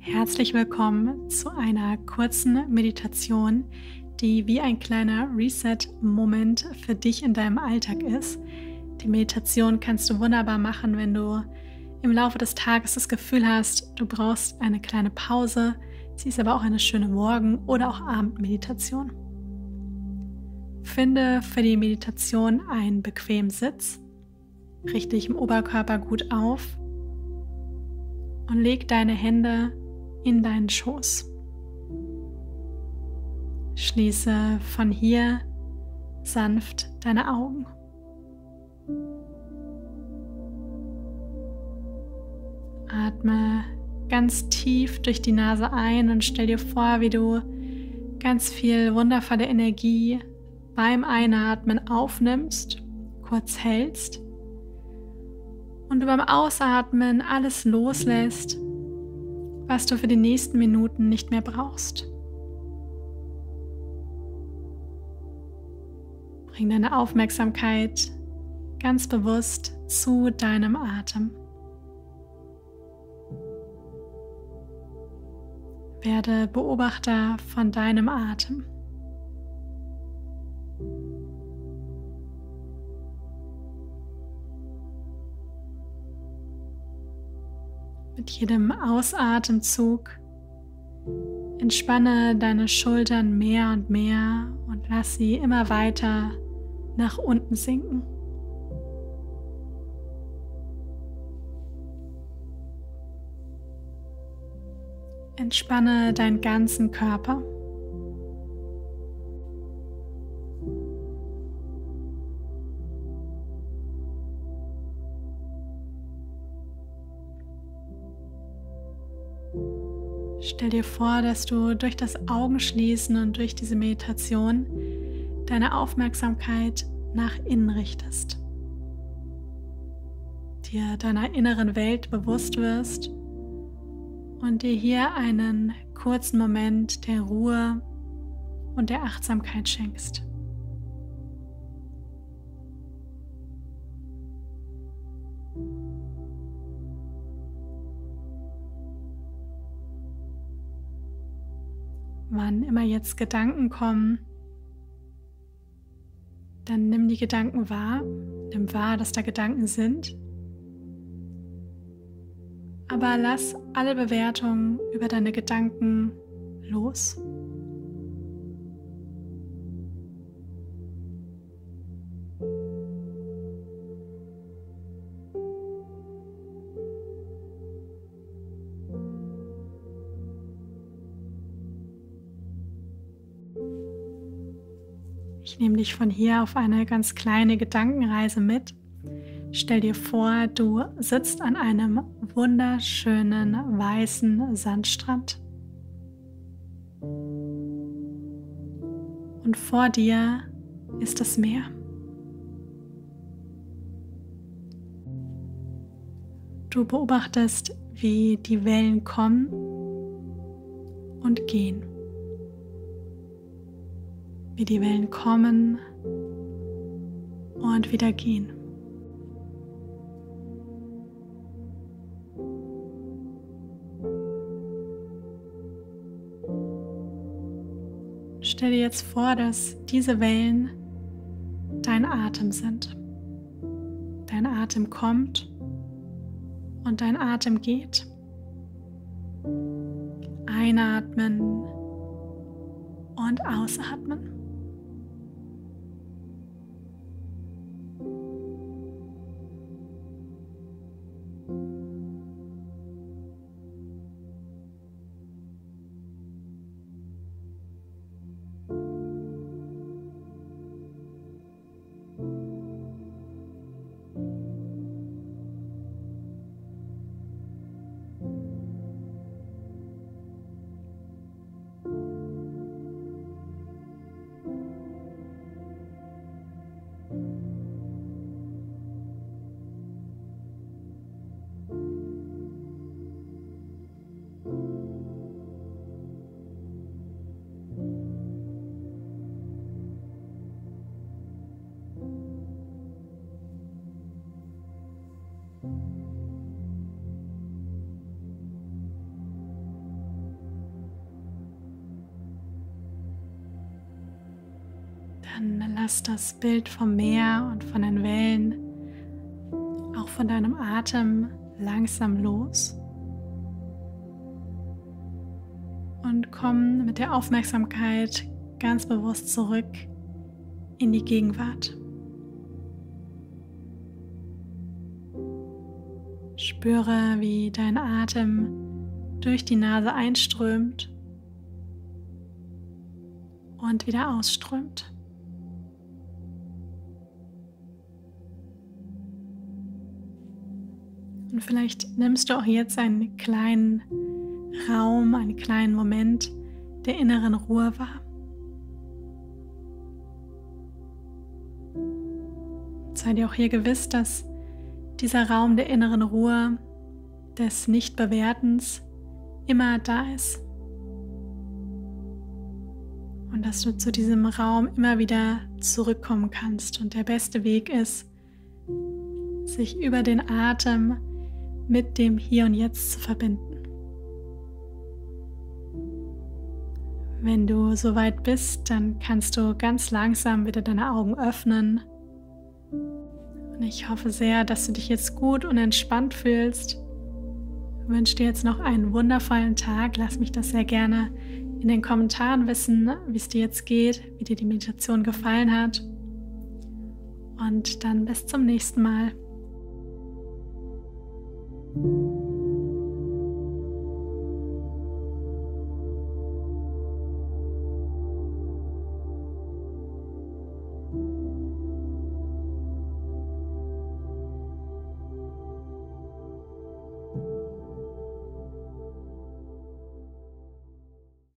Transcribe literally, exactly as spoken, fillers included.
Herzlich willkommen zu einer kurzen Meditation, die wie ein kleiner Reset-Moment für dich in deinem Alltag ist. Die Meditation kannst du wunderbar machen, wenn du im Laufe des Tages das Gefühl hast, du brauchst eine kleine Pause. Sie ist aber auch eine schöne Morgen- oder auch Abendmeditation. Finde für die Meditation einen bequemen Sitz, richte dich im Oberkörper gut auf und leg deine Hände in deinen Schoß. Schließe von hier sanft deine Augen. Atme ganz tief durch die Nase ein und stell dir vor, wie du ganz viel wundervolle Energie beim Einatmen aufnimmst, kurz hältst und du beim Ausatmen alles loslässt, was du für die nächsten Minuten nicht mehr brauchst. Bring deine Aufmerksamkeit ganz bewusst zu deinem Atem. Werde Beobachter von deinem Atem. Mit jedem Ausatemzug entspanne deine Schultern mehr und mehr und lass sie immer weiter nach unten sinken. Entspanne deinen ganzen Körper. Stell dir vor, dass du durch das Augenschließen und durch diese Meditation deine Aufmerksamkeit nach innen richtest, dir deiner inneren Welt bewusst wirst und dir hier einen kurzen Moment der Ruhe und der Achtsamkeit schenkst. Wann immer jetzt Gedanken kommen, dann nimm die Gedanken wahr, nimm wahr, dass da Gedanken sind, aber lass alle Bewertungen über deine Gedanken los. Ich nehme dich von hier auf eine ganz kleine Gedankenreise mit. Stell dir vor, du sitzt an einem wunderschönen weißen Sandstrand. Und vor dir ist das Meer. Du beobachtest, wie die Wellen kommen und gehen. Wie die Wellen kommen und wieder gehen. Stell dir jetzt vor, dass diese Wellen dein Atem sind. Dein Atem kommt und dein Atem geht. Einatmen und ausatmen. Dann lass das Bild vom Meer und von den Wellen, auch von deinem Atem, langsam los. Und komm mit der Aufmerksamkeit ganz bewusst zurück in die Gegenwart. Spüre, wie dein Atem durch die Nase einströmt und wieder ausströmt. Und vielleicht nimmst du auch jetzt einen kleinen Raum, einen kleinen Moment der inneren Ruhe wahr. Sei dir auch hier gewiss, dass dieser Raum der inneren Ruhe, des Nichtbewertens, immer da ist. Und dass du zu diesem Raum immer wieder zurückkommen kannst. Und der beste Weg ist, sich über den Atem mit dem Hier und Jetzt zu verbinden. Wenn du soweit bist, dann kannst du ganz langsam wieder deine Augen öffnen. Und ich hoffe sehr, dass du dich jetzt gut und entspannt fühlst. Ich wünsche dir jetzt noch einen wundervollen Tag. Lass mich das sehr gerne in den Kommentaren wissen, wie es dir jetzt geht, wie dir die Meditation gefallen hat. Und dann bis zum nächsten Mal.